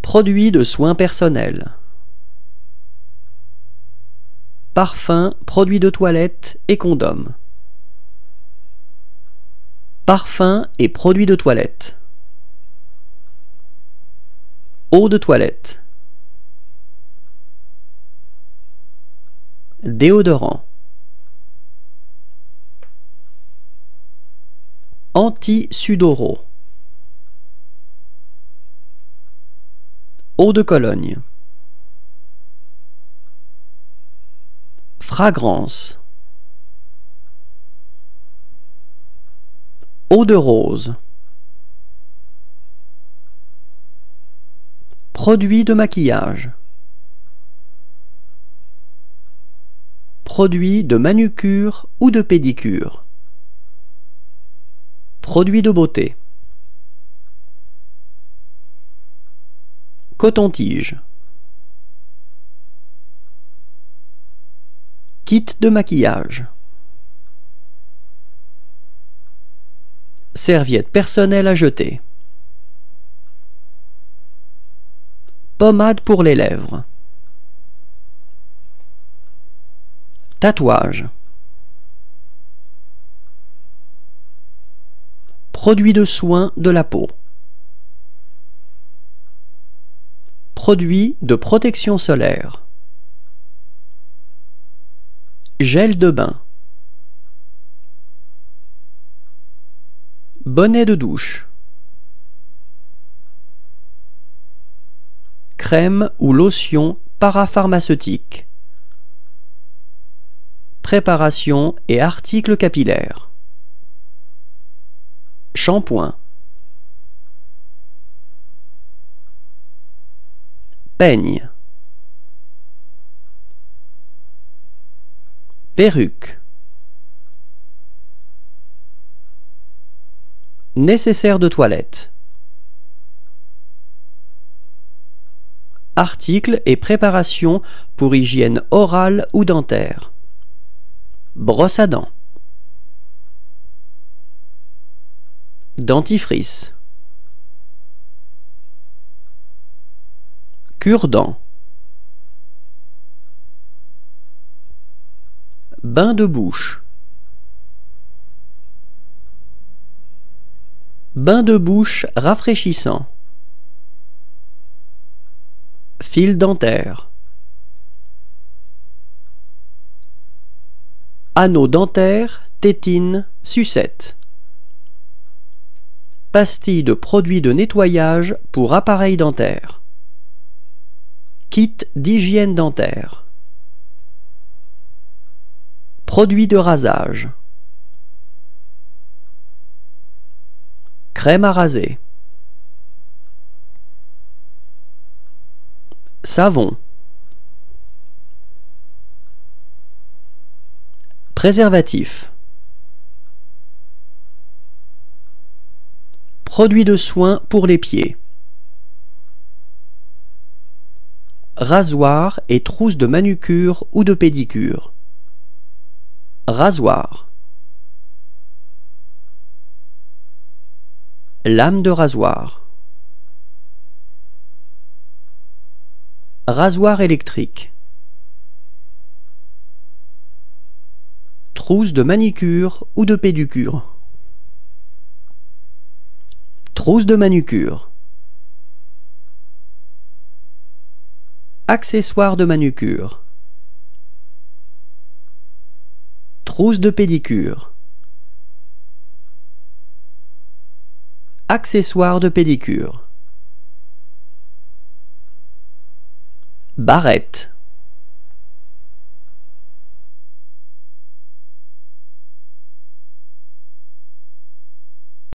Produits de soins personnels. Parfum, produits de toilette et condoms. Parfum et produits de toilette. Eau de toilette. Déodorant. Anti-sudoraux. Eau de Cologne. Fragrance. Eau de rose. Produits de maquillage. Produits de manucure ou de pédicure. Produits de beauté. Coton-tige. Kit de maquillage. Serviette personnelle à jeter. Pommade pour les lèvres. Tatouage. Produits de soins de la peau. Produits de protection solaire. Gel de bain. Bonnet de douche. Crème ou lotion parapharmaceutique. Préparation et articles capillaires. Shampoing. Peigne. Perruque. Nécessaire de toilette. Articles et préparations pour hygiène orale ou dentaire. Brosse à dents. Dentifrice. Cure-dents. Bain de bouche. Bain de bouche rafraîchissant. Fil dentaire. Anneau dentaire, tétine, sucette. Pastille de produits de nettoyage pour appareils dentaires. Kit d'hygiène dentaire. Produits de rasage. Crème à raser. Savon. Préservatif. Produits de soins pour les pieds. Rasoir et trousse de manucure ou de pédicure. Rasoir. Lame de rasoir. Rasoir électrique. Trousse de manicure ou de pédicure. Trousse de manucure. Accessoires de manucure. Trousse de pédicure. Accessoires de pédicure. Barrette.